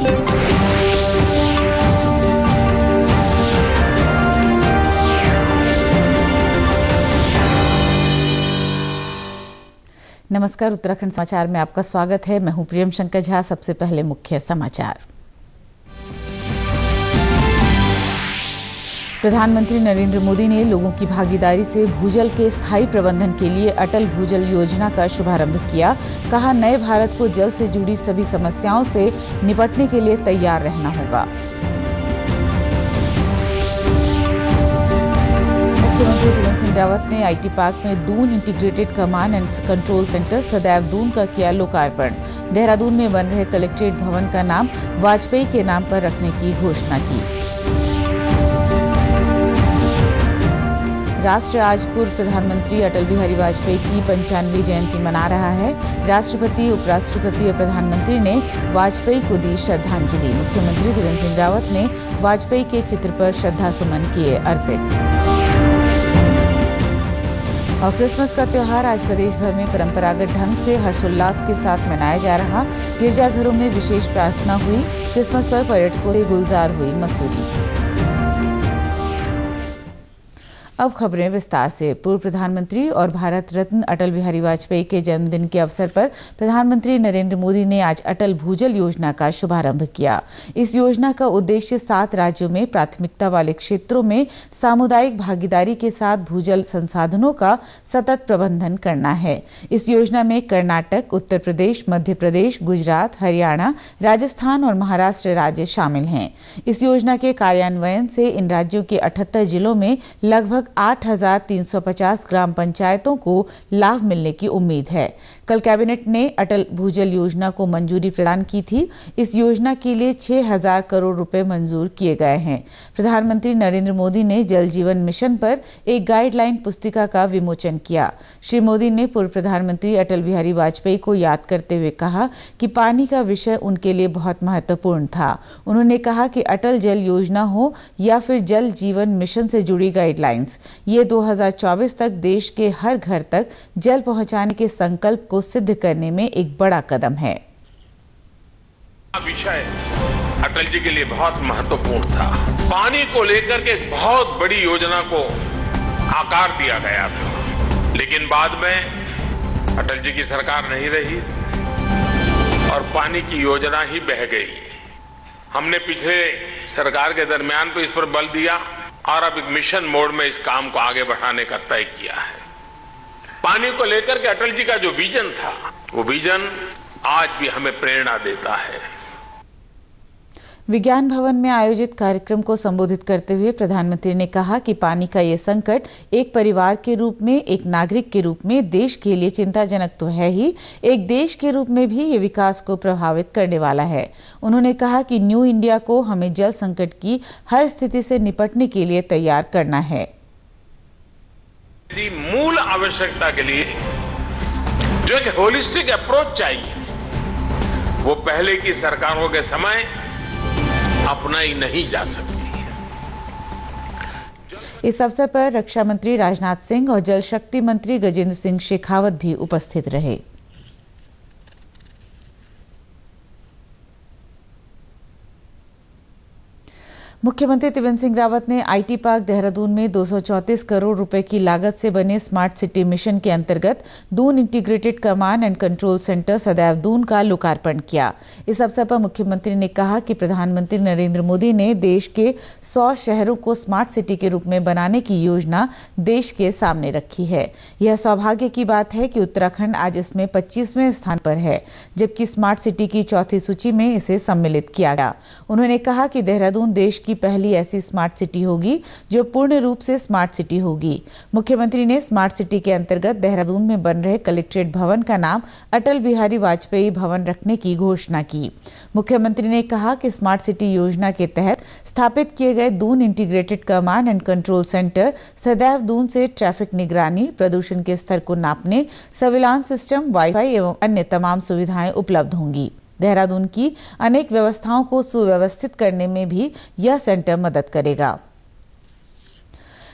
नमस्कार, उत्तराखंड समाचार में आपका स्वागत है। मैं हूं प्रियम शंकर झा। सबसे पहले मुख्य समाचार। प्रधानमंत्री नरेंद्र मोदी ने लोगों की भागीदारी से भूजल के स्थायी प्रबंधन के लिए अटल भूजल योजना का शुभारंभ किया। कहा, नए भारत को जल से जुड़ी सभी समस्याओं से निपटने के लिए तैयार रहना होगा। मुख्यमंत्री त्रिवेंद्र सिंह रावत ने आईटी पार्क में Doon integrated command and control centre सदैव दून का किया लोकार्पण। देहरादून में बन रहे कलेक्ट्रेट भवन का नाम वाजपेयी के नाम पर रखने की घोषणा की। राष्ट्र आज पूर्व प्रधानमंत्री अटल बिहारी वाजपेयी की 95वीं जयंती मना रहा है। राष्ट्रपति, उपराष्ट्रपति और प्रधानमंत्री ने वाजपेयी को दी श्रद्धांजलि। मुख्यमंत्री त्रिवेंद्र सिंह रावत ने वाजपेयी के चित्र पर श्रद्धासुमन किए अर्पित। और क्रिसमस का त्योहार आज प्रदेश भर में परंपरागत ढंग से हर्षोल्लास के साथ मनाया जा रहा। गिरजाघरों में विशेष प्रार्थना हुई। क्रिसमस पर पर्यटकों से गुलजार हुई मसूरी। अब खबरें विस्तार से। पूर्व प्रधानमंत्री और भारत रत्न अटल बिहारी वाजपेयी के जन्मदिन के अवसर पर प्रधानमंत्री नरेंद्र मोदी ने आज अटल भूजल योजना का शुभारंभ किया। इस योजना का उद्देश्य 7 राज्यों में प्राथमिकता वाले क्षेत्रों में सामुदायिक भागीदारी के साथ भूजल संसाधनों का सतत प्रबंधन करना है। इस योजना में कर्नाटक, उत्तर प्रदेश, मध्य प्रदेश, गुजरात, हरियाणा, राजस्थान और महाराष्ट्र राज्य शामिल हैं। इस योजना के कार्यान्वयन से इन राज्यों के 78 जिलों में लगभग 8,350 ग्राम पंचायतों को लाभ मिलने की उम्मीद है। कल कैबिनेट ने अटल भूजल योजना को मंजूरी प्रदान की थी। इस योजना के लिए 6,000 करोड़ रुपए मंजूर किए गए हैं। प्रधानमंत्री नरेंद्र मोदी ने जल जीवन मिशन पर एक गाइडलाइन पुस्तिका का विमोचन किया। श्री मोदी ने पूर्व प्रधानमंत्री अटल बिहारी वाजपेयी को याद करते हुए कहा कि पानी का विषय उनके लिए बहुत महत्वपूर्ण था। उन्होंने कहा कि अटल जल योजना हो या फिर जल जीवन मिशन से जुड़ी गाइडलाइंस, ये 2024 तक देश के हर घर तक जल पहुंचाने के संकल्प को सिद्ध करने में एक बड़ा कदम है। विषय अटल जी के लिए बहुत महत्वपूर्ण था। पानी को लेकर के बहुत बड़ी योजना को आकार दिया गया था, लेकिन बाद में अटल जी की सरकार नहीं रही और पानी की योजना ही बह गई। हमने पिछले सरकार के दरमियान पे इस पर बल दिया और अब एक मिशन मोड में इस काम को आगे बढ़ाने का तय किया है। पानी को लेकर के अटल जी का जो विजन था, वो विजन आज भी हमें प्रेरणा देता है। विज्ञान भवन में आयोजित कार्यक्रम को संबोधित करते हुए प्रधानमंत्री ने कहा कि पानी का ये संकट एक परिवार के रूप में, एक नागरिक के रूप में देश के लिए चिंताजनक तो है ही, एक देश के रूप में भी ये विकास को प्रभावित करने वाला है। उन्होंने कहा कि न्यू इंडिया को हमें जल संकट की हर स्थिति से निपटने के लिए तैयार करना है। मूल आवश्यकता के लिए जो एक होलिस्टिक अप्रोच चाहिए, वो पहले की सरकारों के समय अपनाई नहीं जा सकती। इस अवसर पर रक्षा मंत्री राजनाथ सिंह और जल शक्ति मंत्री गजेंद्र सिंह शेखावत भी उपस्थित रहे। मुख्यमंत्री त्रिवेंद्र सिंह रावत ने आईटी पार्क देहरादून में 234 करोड़ रुपए की लागत से बने स्मार्ट सिटी मिशन के अंतर्गत Doon integrated command and control centre सदैव दून का लोकार्पण किया। इस अवसर पर मुख्यमंत्री ने कहा कि प्रधानमंत्री नरेंद्र मोदी ने देश के 100 शहरों को स्मार्ट सिटी के रूप में बनाने की योजना देश के सामने रखी है। यह सौभाग्य की बात है कि उत्तराखंड आज इसमें 25वें स्थान पर है, जबकि स्मार्ट सिटी की चौथी सूची में इसे सम्मिलित किया गया। उन्होंने कहा कि देहरादून देश की पहली ऐसी स्मार्ट सिटी होगी जो पूर्ण रूप से स्मार्ट सिटी होगी। मुख्यमंत्री ने स्मार्ट सिटी के अंतर्गत देहरादून में बन रहे कलेक्ट्रेट भवन का नाम अटल बिहारी वाजपेयी भवन रखने की घोषणा की। मुख्यमंत्री ने कहा कि स्मार्ट सिटी योजना के तहत स्थापित किए गए Doon integrated command and control centre सदैव दून से ट्रैफिक निगरानी, प्रदूषण के स्तर को नापने, सर्विलांस सिस्टम, वाईफाई एवं अन्य तमाम सुविधाएं उपलब्ध होंगी। देहरादून की अनेक व्यवस्थाओं को सुव्यवस्थित करने में भी यह सेंटर मदद करेगा।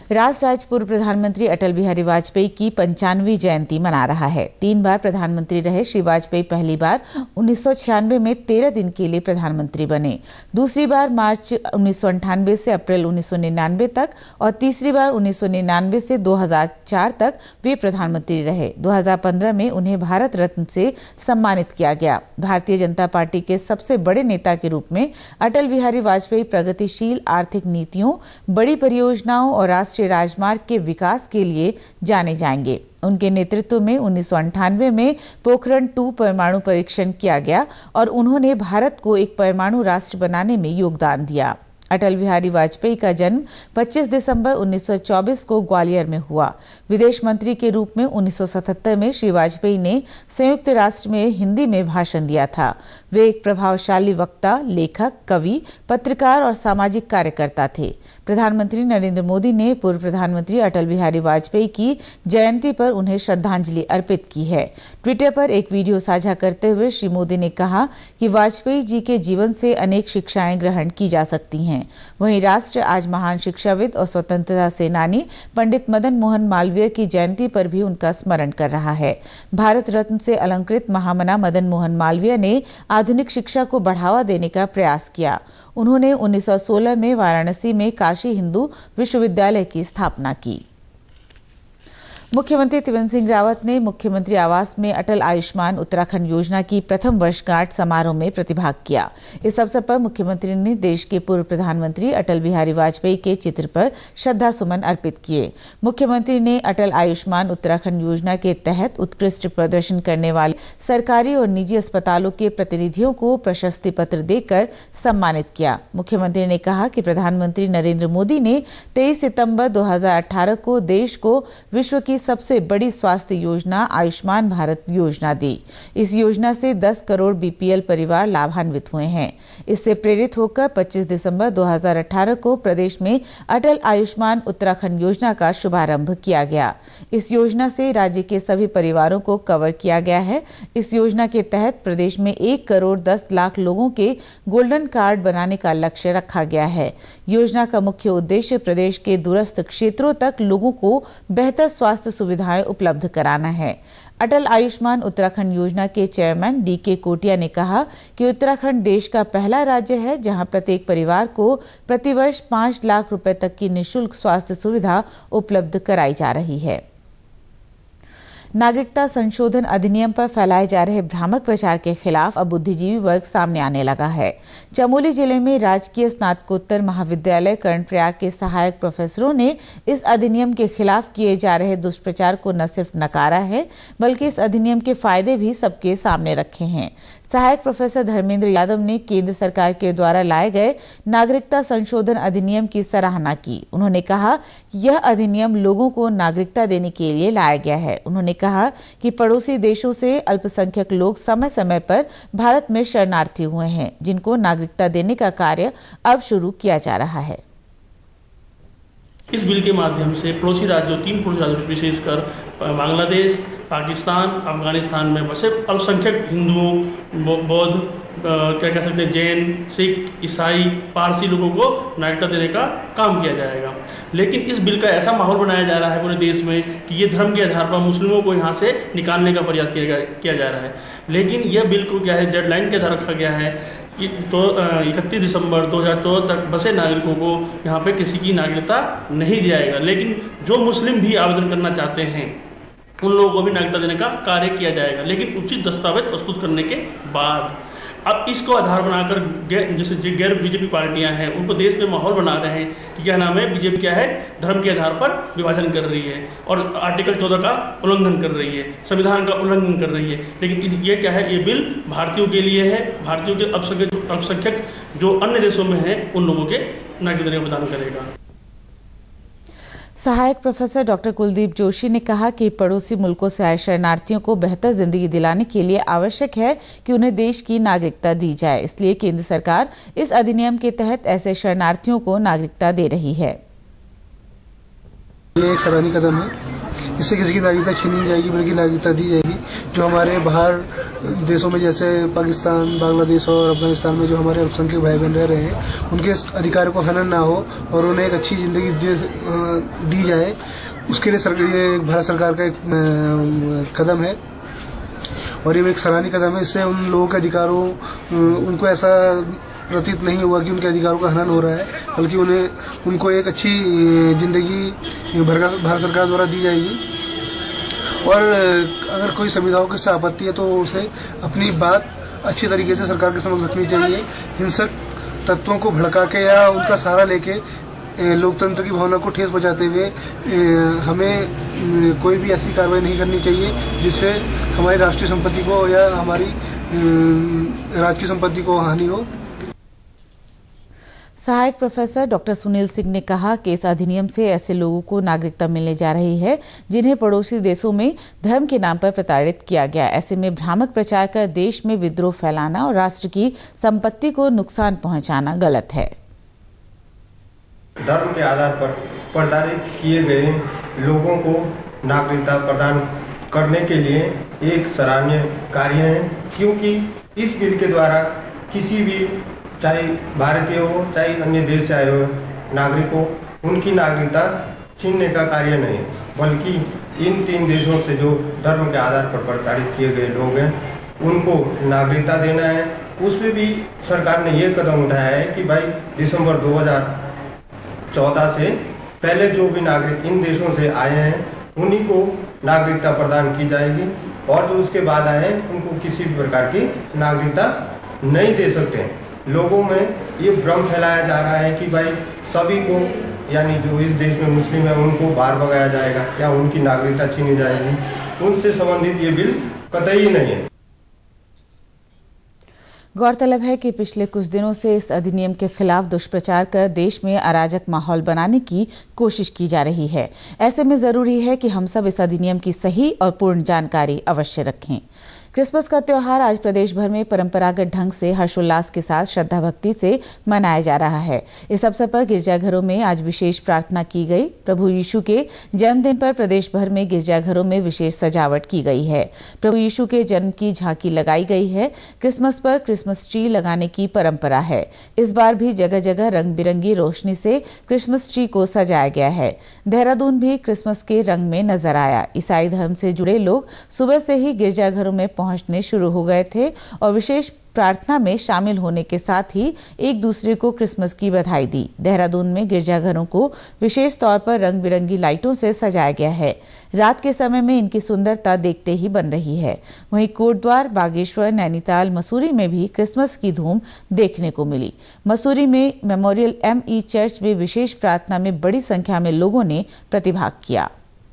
राष्ट्र आज पूर्व प्रधानमंत्री अटल बिहारी वाजपेयी की 95वीं जयंती मना रहा है। 3 बार प्रधानमंत्री रहे श्री वाजपेयी पहली बार 1996 में 13 दिन के लिए प्रधानमंत्री बने, दूसरी बार मार्च 1998 से अप्रैल 1999 तक और तीसरी बार 1999 से 2004 तक वे प्रधानमंत्री रहे। 2015 में उन्हें भारत रत्न से सम्मानित किया गया। भारतीय जनता पार्टी के सबसे बड़े नेता के रूप में अटल बिहारी वाजपेयी प्रगतिशील आर्थिक नीतियों, बड़ी परियोजनाओं और राष्ट्रीय राजमार्ग के विकास के लिए जाने जाएंगे। उनके नेतृत्व में 1998 में पोखरण 2 परमाणु परीक्षण किया गया और उन्होंने भारत को एक परमाणु राष्ट्र बनाने में योगदान दिया। अटल बिहारी वाजपेयी का जन्म 25 दिसंबर 1924 को ग्वालियर में हुआ। विदेश मंत्री के रूप में 1977 में श्री वाजपेयी ने संयुक्त राष्ट्र में हिंदी में भाषण दिया था। वे एक प्रभावशाली वक्ता, लेखक, कवि, पत्रकार और सामाजिक कार्यकर्ता थे। प्रधानमंत्री नरेंद्र मोदी ने पूर्व प्रधानमंत्री अटल बिहारी वाजपेयी की जयंती पर उन्हें श्रद्धांजलि अर्पित की है। ट्विटर पर एक वीडियो साझा करते हुए श्री मोदी ने कहा कि वाजपेयी जी के जीवन से अनेक शिक्षाएं ग्रहण की जा सकती हैं। वहीं राष्ट्र आज महान शिक्षाविद और स्वतंत्रता सेनानी पंडित मदन मोहन मालवीय की जयंती पर भी उनका स्मरण कर रहा है। भारत रत्न से अलंकृत महामना मदन मोहन मालवीय ने आधुनिक शिक्षा को बढ़ावा देने का प्रयास किया। उन्होंने 1916 में वाराणसी में काशी हिंदू विश्वविद्यालय की स्थापना की। मुख्यमंत्री त्रिवेंद्र सिंह रावत ने मुख्यमंत्री आवास में अटल आयुष्मान उत्तराखंड योजना की प्रथम वर्षगांठ समारोह में प्रतिभाग किया। इस अवसर पर मुख्यमंत्री ने देश के पूर्व प्रधानमंत्री अटल बिहारी वाजपेयी के चित्र पर श्रद्धा सुमन अर्पित किए। मुख्यमंत्री ने अटल आयुष्मान उत्तराखंड योजना के तहत उत्कृष्ट प्रदर्शन करने वाले सरकारी और निजी अस्पतालों के प्रतिनिधियों को प्रशस्ति पत्र देकर सम्मानित किया। मुख्यमंत्री ने कहा कि प्रधानमंत्री नरेंद्र मोदी ने 23 सितंबर 2018 को देश को विश्व की सबसे बड़ी स्वास्थ्य योजना आयुष्मान भारत योजना दी। इस योजना से 10 करोड़ बीपीएल परिवार लाभान्वित हुए हैं। इससे प्रेरित होकर 25 दिसंबर 2018 को प्रदेश में अटल आयुष्मान उत्तराखंड योजना का शुभारंभ किया गया। इस योजना से राज्य के सभी परिवारों को कवर किया गया है। इस योजना के तहत प्रदेश में 1 करोड़ 10 लाख लोगों के गोल्डन कार्ड बनाने का लक्ष्य रखा गया है। योजना का मुख्य उद्देश्य प्रदेश के दूरस्थ क्षेत्रों तक लोगों को बेहतर स्वास्थ्य सुविधाएं उपलब्ध कराना है। अटल आयुष्मान उत्तराखंड योजना के चेयरमैन डीके कोटिया ने कहा कि उत्तराखंड देश का पहला राज्य है जहां प्रत्येक परिवार को प्रतिवर्ष 5 लाख रुपए तक की निःशुल्क स्वास्थ्य सुविधा उपलब्ध कराई जा रही है। नागरिकता संशोधन अधिनियम पर फैलाए जा रहे भ्रामक प्रचार के खिलाफ अब बुद्धिजीवी वर्ग सामने आने लगा है। चमोली जिले में राजकीय स्नातकोत्तर महाविद्यालय कर्णप्रयाग के सहायक प्रोफेसरों ने इस अधिनियम के खिलाफ किए जा रहे दुष्प्रचार को न सिर्फ नकारा है बल्कि इस अधिनियम के फायदे भी सबके सामने रखे हैं। सहायक प्रोफेसर धर्मेंद्र यादव ने केंद्र सरकार के द्वारा लाए गए नागरिकता संशोधन अधिनियम की सराहना की। उन्होंने कहा यह अधिनियम लोगों को नागरिकता देने के लिए लाया गया है। उन्होंने कहा कि पड़ोसी देशों से अल्पसंख्यक लोग समय समय पर भारत में शरणार्थी हुए हैं, जिनको नागरिकता देने का कार्य अब शुरू किया जा रहा है। इस बिल के माध्यम से पड़ोसी राज्यों 3 पड़ोसी राज्यों विशेषकर बांग्लादेश, पाकिस्तान, अफगानिस्तान में बसे अल्पसंख्यक हिंदुओं, बौद्ध, क्या कह सकते हैं, जैन, सिख, ईसाई, पारसी लोगों को नागरिकता देने का काम किया जाएगा। लेकिन इस बिल का ऐसा माहौल बनाया जा रहा है पूरे देश में कि ये धर्म के आधार पर मुस्लिमों को यहाँ से निकालने का प्रयास किया जा रहा है। लेकिन यह बिल को क्या है, डेडलाइन के आधार रखा गया है कि 31 दिसंबर 2014 तक बसे नागरिकों को यहाँ पे किसी की नागरिकता नहीं दिया जाएगा। लेकिन जो मुस्लिम भी आवेदन करना चाहते हैं उन लोगों को भी नागरिकता देने का कार्य किया जाएगा, लेकिन उचित दस्तावेज प्रस्तुत करने के बाद। अब इसको आधार बनाकर जैसे गैर बीजेपी पार्टियां हैं उनको देश में माहौल बना रहे हैं कि क्या नाम है, बीजेपी क्या है, धर्म के आधार पर विभाजन कर रही है और आर्टिकल 14 का उल्लंघन कर रही है, संविधान का उल्लंघन कर रही है। लेकिन ये क्या है, ये बिल भारतीयों के लिए है। भारतीयों के अल्पसंख्यक जो अन्य देशों में हैं उन लोगों के नागरिकता प्रदान करेगा। सहायक प्रोफेसर डॉक्टर कुलदीप जोशी ने कहा कि पड़ोसी मुल्कों से आए शरणार्थियों को बेहतर जिंदगी दिलाने के लिए आवश्यक है कि उन्हें देश की नागरिकता दी जाए। इसलिए केंद्र सरकार इस अधिनियम के तहत ऐसे शरणार्थियों को नागरिकता दे रही है। ये एक सराहनीय कदम है इससे किसी की नागरिकता छीनी नहीं जाएगी, बल्कि नागरिकता दी जाएगी। जो हमारे बाहर देशों में जैसे पाकिस्तान, बांग्लादेश और अफगानिस्तान में जो हमारे अल्पसंख्यक भाई बहन रह रहे हैं, उनके अधिकारों को हनन ना हो और उन्हें एक अच्छी जिंदगी दी जाए, उसके लिए ये भारत सरकार का एक कदम है और ये एक सराहनीय कदम है। इससे उन लोगों के अधिकारों, उनको ऐसा प्रतीत नहीं हुआ कि उनके अधिकारों का हनन हो रहा है, बल्कि उनको एक अच्छी जिंदगी भारत सरकार द्वारा दी जाएगी। और अगर कोई संविधाओं की आपत्ति है तो उसे अपनी बात अच्छी तरीके से सरकार के समक्ष रखनी चाहिए। हिंसक तत्वों को भड़का के या उनका सहारा लेके लोकतंत्र की भावना को ठेस पहुंचाते हुए हमें कोई भी ऐसी कार्रवाई नहीं करनी चाहिए जिससे हमारी राष्ट्रीय संपत्ति को या हमारी राज्य की संपत्ति को हानि हो। सहायक प्रोफेसर डॉक्टर सुनील सिंह ने कहा कि इस अधिनियम से ऐसे लोगों को नागरिकता मिलने जा रही है जिन्हें पड़ोसी देशों में धर्म के नाम पर प्रताड़ित किया गया। ऐसे में भ्रामक प्रचार कर देश में विद्रोह फैलाना और राष्ट्र की संपत्ति को नुकसान पहुंचाना गलत है। धर्म के आधार पर प्रताड़ित किए गए लोगों को नागरिकता प्रदान करने के लिए एक सराहनीय कार्य है, क्योंकि इस बिल के द्वारा किसी भी, चाहे भारतीय हो चाहे अन्य देश से आए हो नागरिक हो, उनकी नागरिकता छीनने का कार्य नहीं, बल्कि इन 3 देशों से जो धर्म के आधार पर प्रताड़ित किए गए लोग हैं उनको नागरिकता देना है। उसमें भी सरकार ने ये कदम उठाया है कि भाई दिसंबर 2014 से पहले जो भी नागरिक इन देशों से आए हैं उन्हीं को नागरिकता प्रदान की जाएगी और जो उसके बाद आए हैं उनको किसी भी प्रकार की नागरिकता नहीं दे सकते हैं। लोगों में ये भ्रम फैलाया जा रहा है कि भाई सभी को, यानी जो इस देश में मुस्लिम है उनको बाहर भगाया जाएगा या उनकी नागरिकता छीनी जाएगी, उनसे संबंधित ये बिल कतई नहीं है। गौरतलब है कि पिछले कुछ दिनों से इस अधिनियम के खिलाफ दुष्प्रचार कर देश में अराजक माहौल बनाने की कोशिश की जा रही है। ऐसे में जरूरी है कि हम सब इस अधिनियम की सही और पूर्ण जानकारी अवश्य रखें। क्रिसमस का त्योहार आज प्रदेश भर में परंपरागत ढंग से हर्षोल्लास के साथ श्रद्धा भक्ति से मनाया जा रहा है। इस अवसर पर गिरजाघरों में आज विशेष प्रार्थना की गई। प्रभु यीशु के जन्मदिन पर प्रदेश भर में गिरजाघरों में विशेष सजावट की गई है। प्रभु यीशु के जन्म की झांकी लगाई गई है। क्रिसमस पर क्रिसमस ट्री लगाने की परंपरा है। इस बार भी जगह जगह रंग बिरंगी रोशनी से क्रिसमस ट्री को सजाया गया है। देहरादून भी क्रिसमस के रंग में नजर आया। ईसाई धर्म से जुड़े लोग सुबह से ही गिरजाघरों में पहुंचने शुरू हो गए थे और विशेष प्रार्थना में शामिल होने के साथ ही एक दूसरे को क्रिसमस की बधाई दी। देहरादून में गिरजाघरों को विशेष तौर पर रंग बिरंगी लाइटों से सजाया गया है। रात के समय में इनकी सुंदरता देखते ही बन रही है। वहीं कोटद्वार, बागेश्वर, नैनीताल, मसूरी में भी क्रिसमस की धूम देखने को मिली। मसूरी में मेमोरियल ME चर्च में विशेष प्रार्थना में बड़ी संख्या में लोगों ने प्रतिभाग किया।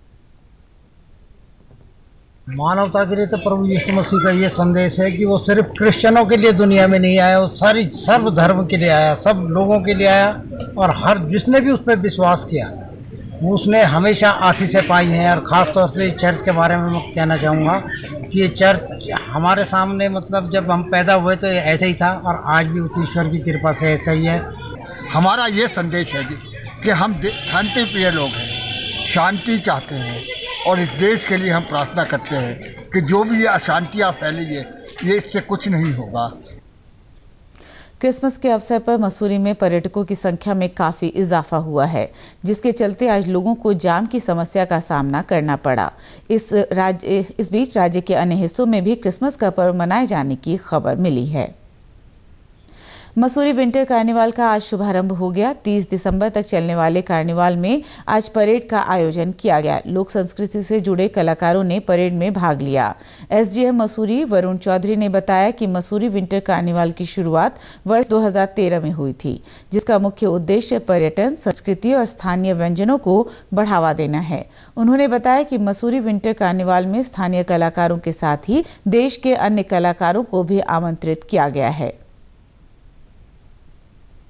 मानवता के लिए तो प्रभु यीशु मसीह का ये संदेश है कि वो सिर्फ क्रिश्चियनों के लिए दुनिया में नहीं आया, वो सारी सर्व धर्म के लिए आया, सब लोगों के लिए आया और हर जिसने भी उस पर विश्वास किया वो उसने हमेशा आशीषें पाई हैं। और ख़ास तौर से चर्च के बारे में मैं कहना चाहूँगा कि ये चर्च हमारे सामने, मतलब जब हम पैदा हुए तो ऐसे ही था और आज भी उस ईश्वर की कृपा से ऐसा ही है। हमारा ये संदेश है कि हम शांति प्रिय लोग हैं, शांति चाहते हैं और इस देश के लिए हम प्रार्थना करते हैं कि जो भी ये अशांतियाँ फैली है ये इससे कुछ नहीं होगा। क्रिसमस के अवसर पर मसूरी में पर्यटकों की संख्या में काफी इजाफा हुआ है, जिसके चलते आज लोगों को जाम की समस्या का सामना करना पड़ा। इस बीच राज्य के अन्य हिस्सों में भी क्रिसमस का पर्व मनाए जाने की खबर मिली है। मसूरी विंटर कार्निवाल का आज शुभारंभ हो गया। 30 दिसंबर तक चलने वाले कार्निवाल में आज परेड का आयोजन किया गया। लोक संस्कृति से जुड़े कलाकारों ने परेड में भाग लिया। SDM मसूरी वरुण चौधरी ने बताया कि मसूरी विंटर कार्निवाल की शुरुआत वर्ष 2013 में हुई थी, जिसका मुख्य उद्देश्य पर्यटन, संस्कृति और स्थानीय व्यंजनों को बढ़ावा देना है। उन्होंने बताया कि मसूरी विंटर कार्निवाल में स्थानीय कलाकारों के साथ ही देश के अन्य कलाकारों को भी आमंत्रित किया गया है।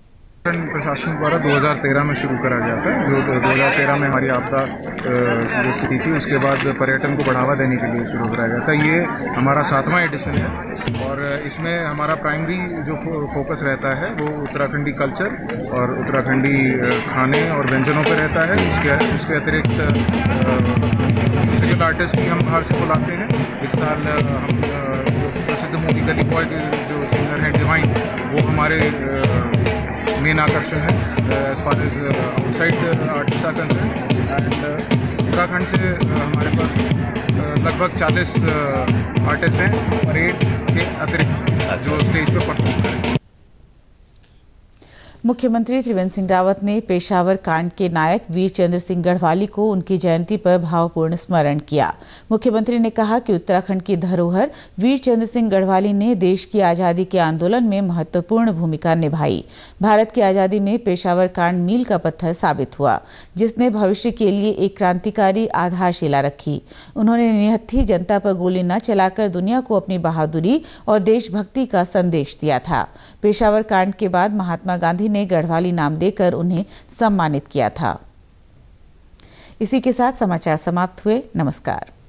प्रशासन द्वारा 2013 में शुरू करा गया था। जो 2013 में हमारी आपदा जो स्थिति थी उसके बाद पर्यटन को बढ़ावा देने के लिए शुरू कराया गया था। ये हमारा 7वां एडिशन है और इसमें हमारा प्राइमरी जो फोकस रहता है वो उत्तराखंडी कल्चर और उत्तराखंडी खाने और व्यंजनों पर रहता है। उसके अतिरिक्त म्यूजिकल आर्टिस्ट भी हम बाहर से बुलाते हैं। इस साल हम प्रसिद्ध मूवी गली बॉय जो सिंगर हैं डिवाइन, वो हमारे मेन आकर्षण है as far as outside artist are concern. And Uttarakhand से हमारे पास लगभग 40 आर्टिस्ट हैं परेड के अतिरिक्त जो स्टेज पर परफॉर्म करें। मुख्यमंत्री त्रिवेंद्र सिंह रावत ने पेशावर कांड के नायक वीर चंद्र सिंह गढ़वाली को उनकी जयंती पर भावपूर्ण स्मरण किया। मुख्यमंत्री ने कहा कि उत्तराखंड की धरोहर वीर चंद्र सिंह गढ़वाली ने देश की आज़ादी के आंदोलन में महत्वपूर्ण भूमिका निभाई। भारत की आज़ादी में पेशावर कांड मील का पत्थर साबित हुआ, जिसने भविष्य के लिए एक क्रांतिकारी आधारशिला रखी। उन्होंने निहत्थी जनता पर गोली न चलाकर दुनिया को अपनी बहादुरी और देशभक्ति का संदेश दिया था। पेशावर कांड के बाद महात्मा गांधी ने गढ़वाली नाम देकर उन्हें सम्मानित किया था। इसी के साथ समाचार समाप्त हुए। नमस्कार।